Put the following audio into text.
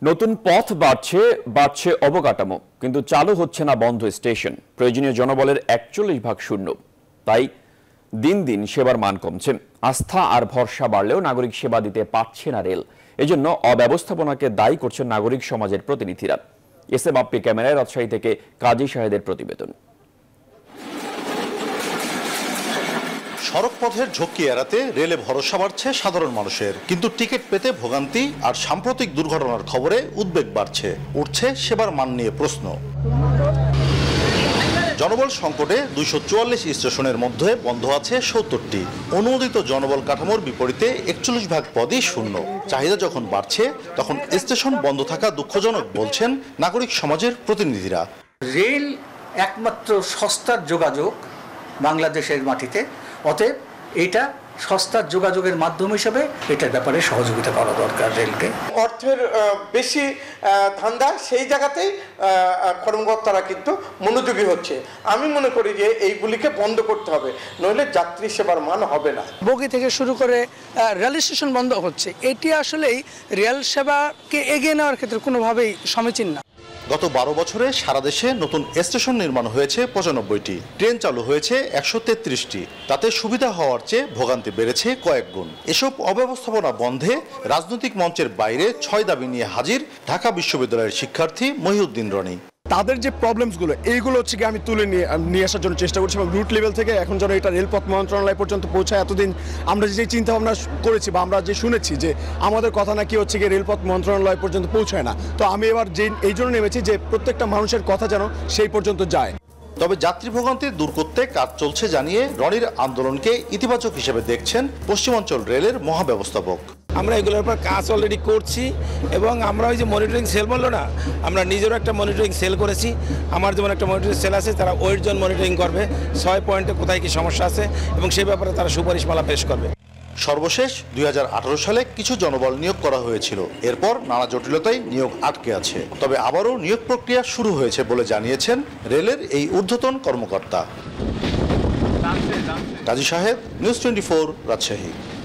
নতুন পথ বাড়ছে অবকাঠামো, কিন্তু চালু হচ্ছে না বন্ধ স্টেশন। প্রয়োজনীয় জনবলের 41% শূন্য। তাই দিন দিন সেবার মান কমছে। আস্থা আর ভরসা বাড়লেও নাগরিক সেবা দিতে পারছে না রেল। এজন্য অব্যবস্থাপনাকে দায়ী করছেন নাগরিক সমাজের প্রতিনিধিরা। এসএম আপি ক্যামেরায় রাজশাহী থেকে কাজী শাহেদের প্রতিবেদন। সড়ক পথের ঝক্কি এড়াতে রেলে ভরসা বাড়ছে সাধারণ মানুষের, কিন্তু টিকিট পেতে ভোগান্তি আর সাম্প্রতিক দুর্ঘটনার খবরে উদ্বেগ বাড়ছে। উঠছে সেবার মান নিয়ে প্রশ্ন। জনবল সংকটে 244 স্টেশনের মধ্যে বন্ধ আছে 70টি। অনুমোদিত জনবল কাঠামোর বিপরীতে 41% পদই শূন্য। চাহিদা যখন বাড়ছে তখন স্টেশন বন্ধ থাকা দুঃখজনক বলছেন নাগরিক সমাজের প্রতিনিধিরা। রেল একমাত্র সস্তার যোগাযোগ বাংলাদেশের মাটিতে, অতএব এটা সস্তার যোগাযোগের মাধ্যম হিসেবে এটার ব্যাপারে সহযোগিতা করা দরকার রেলকে। অর্থের বেশি ধান্দা সেই জায়গাতেই কর্মকর্তারা কিন্তু মনোযোগী হচ্ছে। আমি মনে করি যে এইগুলিকে বন্ধ করতে হবে, নইলে যাত্রী সেবার মান হবে না। বগি থেকে শুরু করে রেল স্টেশন বন্ধ হচ্ছে, এটি আসলেই রেল সেবাকে এগিয়ে নেওয়ার ক্ষেত্রে কোনোভাবেই সমীচীন না। গত 12 বছরে সারা দেশে নতুন স্টেশন নির্মাণ হয়েছে 95টি, ট্রেন চালু হয়েছে 133টি। তাতে সুবিধা হওয়ার চেয়ে ভোগান্তি বেড়েছে কয়েক গুণ। এসব অব্যবস্থাপনা বন্ধে রাজনৈতিক মঞ্চের বাইরে 6 দাবি নিয়ে হাজির ঢাকা বিশ্ববিদ্যালয়ের শিক্ষার্থী মহিউদ্দিন রনি। তাদের যে প্রবলেমসগুলো এইগুলো হচ্ছে কি আমি তুলে নিয়ে আসার জন্য চেষ্টা করছি, এবং রুট লেভেল থেকে এখন যেন এটা রেলপথ মন্ত্রণালয় পর্যন্ত পৌঁছায়। এতদিন আমরা যে চিন্তা ভাবনা করেছি বা আমরা যে শুনেছি যে আমাদের কথা নাকি হচ্ছে কি রেলপথ মন্ত্রণালয় পর্যন্ত পৌঁছায় না, তো আমি এবার এই জন্য নেমেছি যে প্রত্যেকটা মানুষের কথা যেন সেই পর্যন্ত যায়। তবে যাত্রী ভোগান্তি দূর করতে কাজ চলছে জানিয়ে রনির আন্দোলনকে ইতিবাচক হিসেবে দেখছেন পশ্চিমাঞ্চল রেলের মহাব্যবস্থাপক। আমরা এগুলোর উপর কাজ অলরেডি করছি, এবং আমরা ওই যে মনিটরিং সেল বললো না, আমরা নিজেরও একটা মনিটরিং সেল করেছি। আমার যেমন একটা মনিটরিং সেল আছে, তারা ওয়েটজন মনিটরিং করবে 6 পয়েন্টে কোথায় কি সমস্যা আছে, এবং সেই ব্যাপারে তারা সুপারিশমালা পেশ করবে। সর্বশেষ 2018 সালে কিছু জনবল নিয়োগ করা হয়েছিল, এরপর নানা জটিলতায় নিয়োগ আটকে আছে। তবে আবারও নিয়োগ প্রক্রিয়া শুরু হয়েছে বলে জানিয়েছেন রেলের এই ঊর্ধ্বতন কর্মকর্তা। কাজী সাহেব, নিউজ 24, রাজশাহী।